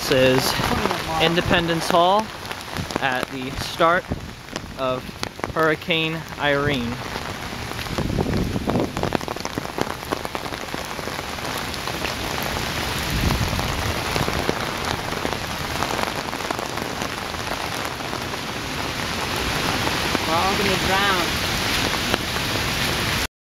This is Independence Hall at the start of Hurricane Irene. We're all gonna drown.